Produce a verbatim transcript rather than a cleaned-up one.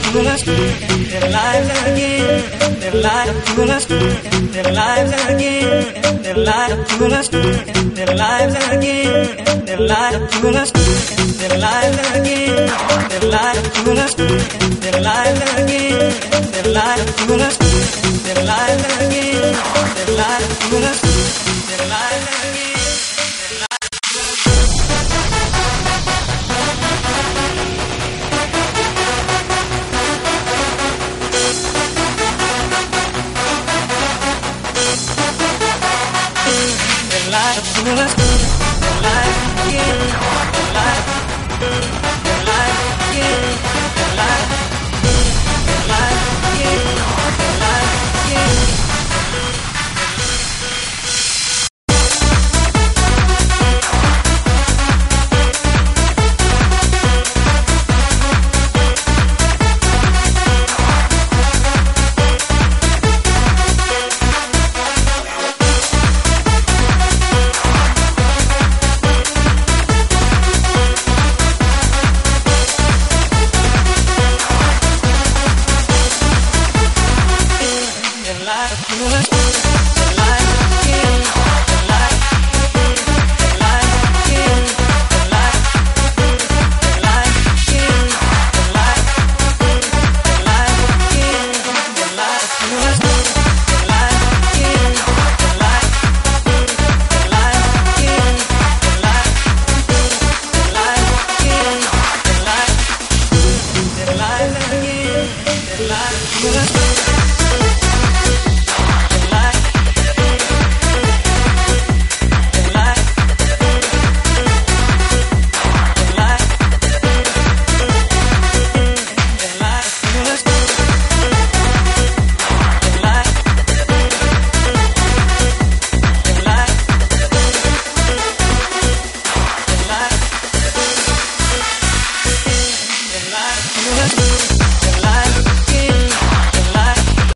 lives their lives again, their lives their lives again, their lives their lives again, their lives their lives again, their lives their lives again, their lives their lives again, their lives their lives again. Let's